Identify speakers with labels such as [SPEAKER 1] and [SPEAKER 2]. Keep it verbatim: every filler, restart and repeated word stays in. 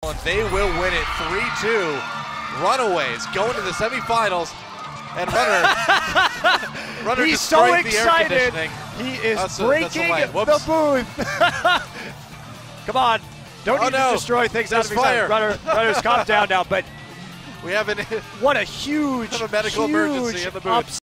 [SPEAKER 1] They will win it three two. Runaways going to the semifinals. And Runner, Runner
[SPEAKER 2] He's so
[SPEAKER 1] destroyed the air
[SPEAKER 2] excited.
[SPEAKER 1] conditioning.
[SPEAKER 2] He is
[SPEAKER 1] That's a-
[SPEAKER 2] breaking
[SPEAKER 1] that's a
[SPEAKER 2] the booth. Come on. Don't
[SPEAKER 1] Oh,
[SPEAKER 2] need
[SPEAKER 1] no.
[SPEAKER 2] to destroy things out
[SPEAKER 1] There's
[SPEAKER 2] of excitement.
[SPEAKER 1] fire.
[SPEAKER 2] Runner, Runner's calm down now, but
[SPEAKER 1] We have, an,
[SPEAKER 2] what a huge,
[SPEAKER 1] have a medical
[SPEAKER 2] huge
[SPEAKER 1] emergency in the booth.
[SPEAKER 2] upset.